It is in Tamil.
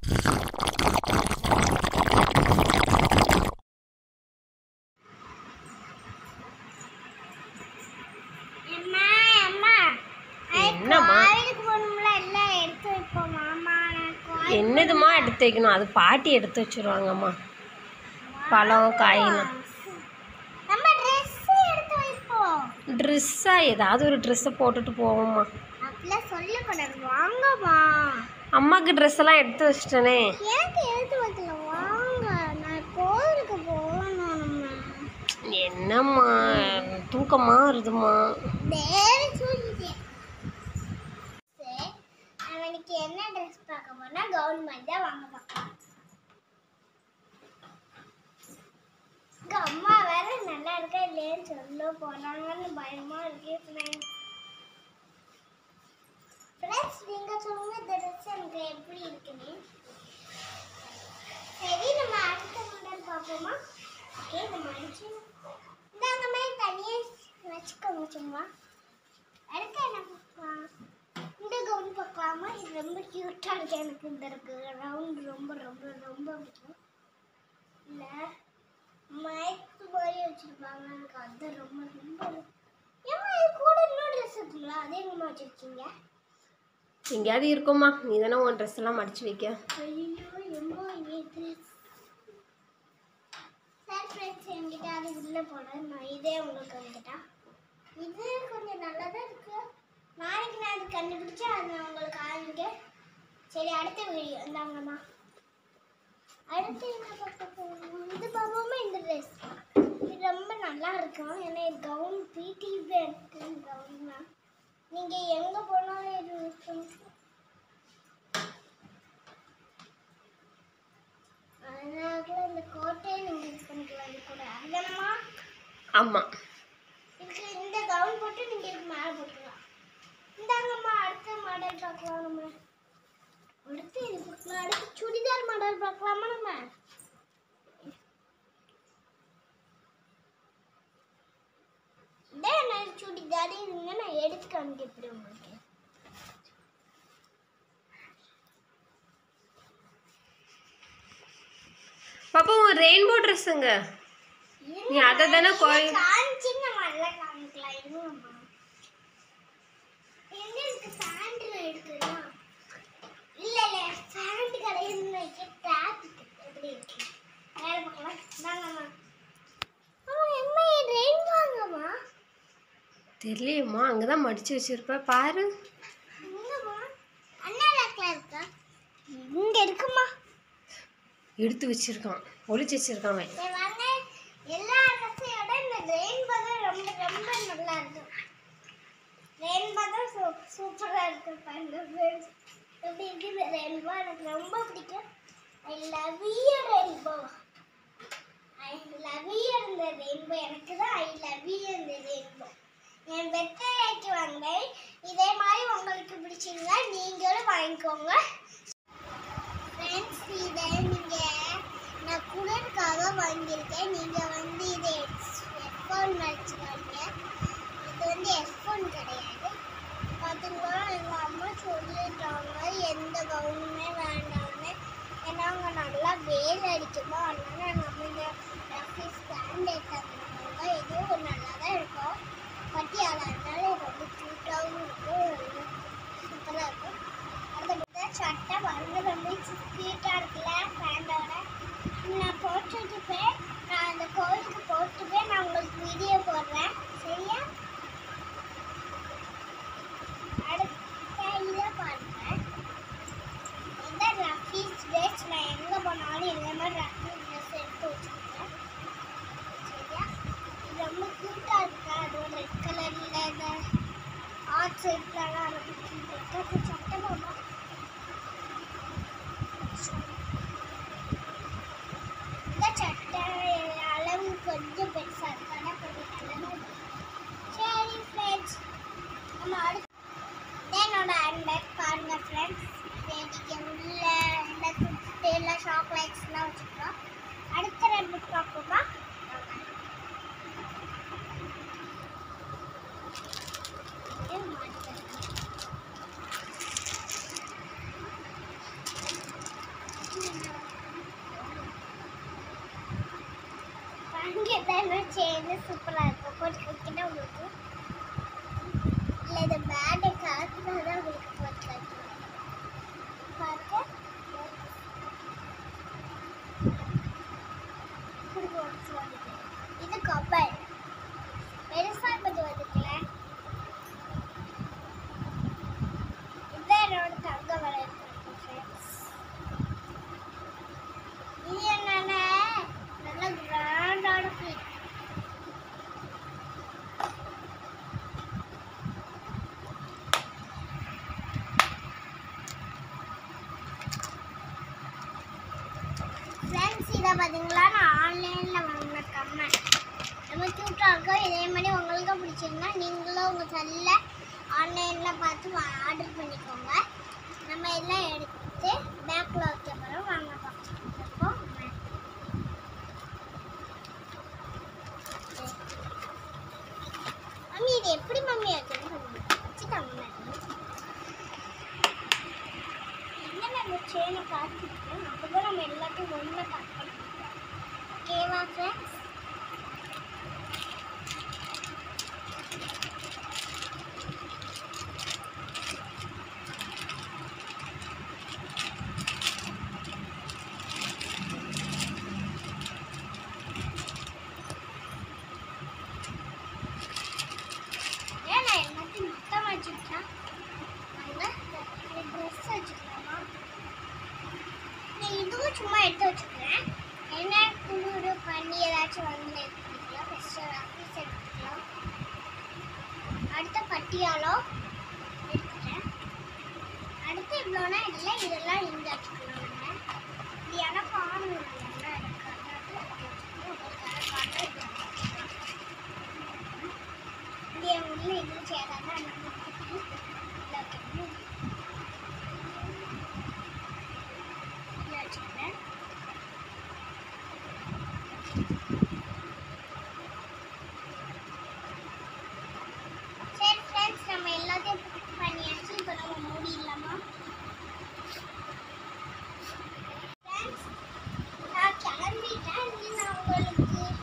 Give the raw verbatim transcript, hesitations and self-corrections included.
என்னம்மா என்னதுமா எடுத்து வைக்கணும்? அது பாட்டி எடுத்து வச்சிருவாங்கம்மா. பழம் காயெல்லாம் ட்ரெஸ்ஸா ஏதாவது ஒரு ட்ரெஸ்ஸை போட்டுட்டு போவோம்மா. அம்மாவுக்கு ட்ரெஸ் எல்லாம் எடுத்து வச்சிட்டேனே. என்னம்மா தூக்கமா வருதுமா? அவனுக்கு என்ன ட்ரெஸ் பார்க்க போனா கவுன் மாதிரி தான் வாங்க பார்க்கலாம். அம்மா வேற நல்லா இருக்கா இல்லைன்னு சொல்ல போறாங்கன்னு பயமா இருக்கு. ஃப்ரெண்ட்ஸ் நீங்க சொல்லுங்க இந்த ட்ரெஸ் எனக்கு எப்படி இருக்குன்னு. சரி நம்ம அடுத்த மாடல் பார்ப்போமா? ஓகே நம்ம அடிச்சு இந்தாங்க மாதிரி தனியே வச்சுக்கோங்க சும்மா. அடுத்து என்ன பார்க்கலாம்? இந்த கவுன் பார்க்கலாமா? இது ரொம்ப கியூட்டா இருக்கு. எனக்கு இந்த இருக்கு ரவுண்ட் ரொம்ப ரொம்ப ரொம்ப பிடிக்கும். இல்ல மைக் மாதிரி வச்சிருப்பாங்க, எனக்கு அது ரொம்ப ரொம்ப. ஏமா இது கூட இன்னொரு ட்ரெஸ் இருக்குங்களா? அதே எங்கம்மா வச்சிருக்கீங்க? எங்கேயாவது இருக்குமா? நீ தானே உன் ட்ரெஸ் எல்லாம் மடிச்சு வைக்க. ஐயோ எம்மா இது ட்ரெஸ். சார் ஃப்ரெண்ட்ஸ் என்கிட்ட அது உள்ள போனேன். நான் இதே உங்களுக்கு வந்துட்டா இது கொஞ்சம் நல்லா தான் இருக்கு. நாளைக்கு நான் அது கண்டுபிடிச்சா அது நான் உங்களுக்கு ஆரம்பிக்க. சரி அடுத்த வீடியோ இந்தாங்கம்மா. அடுத்து என்ன பார்க்க போகணும்? இது பார்ப்போமா? இந்த ட்ரெஸ் இது ரொம்ப நல்லா இருக்கும். ஏன்னா இது கவுன் பிடி இருக்கு கவுன் தான். நீங்கள் எங்கே போனாலும் இது யூஸ் பண்ணிக்கலாம். அதனால இந்த கோட்டையை நீங்கள் யூஸ் பண்ணிக்கலாம். இது கூட அதம்மா. ஆமாம் இதுக்கு இந்த கவுன் போட்டு நீங்கள் இதுக்கு மேலே போட்டுக்கலாம். இந்தாங்கம்மா அடுத்த மாடல் பார்க்கலாம். நம்ம அடுத்து இது பார்க்கலாம். அடுத்து சுடிதார் மாடல் பார்க்கலாமா? நம்ம இதே நான் சுடிதார் இருங்க நான் எடுத்து காமிக்கிறேன் உங்களுக்கு. பாப்பா ஒரு ரெயின்போ ட்ரெஸ்ஸுங்க. நீ அதை தானே கோயில் காமிச்சிங்க நல்லா காமிக்கலாம். இருங்கம்மா எங்க இருக்கு பேண்ட் எடுக்கலாம். இல்ல இல்ல பேண்ட் கடையில வைக்க டாப் எப்படி இருக்கு வேற பார்க்கலாம். வாங்கம்மா. அம்மா எம்மா இது ரெயின் வாங்கம்மா. தெரியலையம்மா, அங்கதான் மடிச்சு வச்சிருப்ப பாரு. எங்கம்மா? அண்ணா ரேக்ல இருக்கா? இங்க இருக்குமா? எடுத்து வச்சிருக்கான், ஒளிச்சு வச்சிருக்கான். சரி வாங்க. எல்லா ட்ரெஸ்ஸையோட இந்த ரெயின்போ தான் ரொம்ப ரொம்ப நல்லா இருக்கு. ரெயின்போ தான் சூப்பரா இருக்கு. பாருங்க எப்படி இருக்குது ரெயின்போ. எனக்கு ரொம்ப பிடிக்கும். I love you rainbow. I love you இந்த ரெயின்போ. எனக்கு தான் ஐ லவ் யூ இந்த ரெயின்போ. என் பெட்டைக்கு வாங்கினேன். இதே மாதிரி உங்களுக்கு பிடிச்சிருந்தா நீங்களும் வாங்கிக்கோங்க. ஃப்ரெண்ட்ஸ் இதை நீங்கள் நான் குளிருக்காக வாங்கியிருக்கேன். நீங்கள் வந்து இதை ஹெட்ஃபோன் வச்சுக்காதீங்க. இது வந்து ஹெட்ஃபோன் கிடையாது. பார்த்தீங்களா எங்கள் அம்மா சொல்லிட்டாங்க எந்த கவுனுமே வேண்டாம்னு. ஏன்னா அவங்க நல்லா வெயில் அடிக்குமா, அதனால எங்கள் அம்மா இந்த ரஃபி ஸ்டாண்ட் எடுத்தாங்க. இதுவும் நல்லா தான் இருக்கும். பட்டியால் இருந்தாலும் ரொம்ப க்யூட்டாகவும் இருக்கும், சூப்பராக இருக்கும். அடுத்த சட்டை வந்து ரொம்ப க்யூட்டாக இருக்குல்ல பேண்டோட. நான் போட்டுட்டுப்பேன். நான் அந்த கோயிலுக்கு போட்டுப்பேன். நான் உங்களுக்கு வீடியோ போடுறேன் சரியா? அடுத்த இதை பாருங்கள். இதான் ரஃபீஸ் ட்ரெஸ். நான் எங்கே போனாலும் இந்த மாதிரி ரஃபீஸ் ட்ரெஸ் எடுத்து வச்சுருக்கேன் சரியா? இது ரொம்ப க்யூட்டாக இருக்கா? அதுவும் ரெட் கலரில் இந்த ஆர்ட் சைட்லலாம் ரொம்ப க்யூட் இருக்கு. சட்டை போமா இந்த சட்டை அளவு கொஞ்சம் பெருசாக இருக்கு. ஆனால் கொஞ்சம் நல்லது. சரி ஃப்ரெண்ட்ஸ் நம்ம அடுத்து என்னோட ஹேண்ட்பேக் பாருங்க ஃப்ரெண்ட்ஸ். இன்னைக்கு உள்ள இந்த குட்டி எல்லாம் சாக்லேட்ஸ்லாம் வச்சுருக்கோம். அடுத்த ரெண்டு பார்ப்போமா? என்ன செயின் சூப்பரா இருக்கு. போட்டு வைக்கிட்டா உங்களுக்கு இல்லை இது பேட்டை கலக்குனா தான் உங்களுக்கு போட்டு வைக்கணும். பாருங்க இது கப்பல் பெருசா பத்தி வந்துக்கல. இதுதான் என்னோட தங்க வளையல் ஃப்ரெண்ட்ஸ். இது என்னன்னா நல்ல கிராண்டான ஃபீல். ஃப்ரெண்ட்ஸ் இதை பார்த்தீங்களா நான் ஆன்லைனில் வாங்கின கம்மல் ரொம்ப க்யூட்டாக இருக்கும். இதே மாதிரி உங்களுக்கு பிடிச்சிருந்தா நீங்களும் உங்கள் செல்லில் ஆன்லைனில் பார்த்து ஆர்டர் பண்ணிக்கோங்க. நம்ம எல்லாம் எடுத்து பேக்கில் வைக்க போகிறோம். வாங்க பார்ப்போம். மம்மி இது எப்படி மம்மி வைக்கணும் வச்சுட்டாங்க. என்னென்ன செயினை காத்திருக்கேன் அப்போ தான் நம்ம எல்லாத்தையும் ஒன்றை கட் பண்ணிக்கிறோம். ஓகேவா ஃப்ரெண்ட்ஸ்? இதுவும் சும்மா எடுத்து வச்சுக்கிறேன். என்ன குளிர் பண்ணி ஏதாச்சும் வந்து எடுத்துக்கலாம். ஃபஸ்ட்டு ஆஃபீஸ் எடுத்துக்கலாம். அடுத்த பட்டியாலோ எடுத்துக்கிறேன். அடுத்து இவ்வளோனா இல்லை இதெல்லாம் இங்கே வச்சுக்கலாம். நம்ம இது எனக்கு ஆணும் இல்லைன்னா இது என் உள்ள இது சேராதான் நம்ம சரி ஃப்ரெண்ட்ஸ் நம்ம எல்லாத்தையும் பண்ணியாச்சு. இப்போ நம்ம மூடிடலாமா? ஃப்ரெண்ட்ஸ் நான் கிளம்பிட்டேன். நான் உங்களுக்கு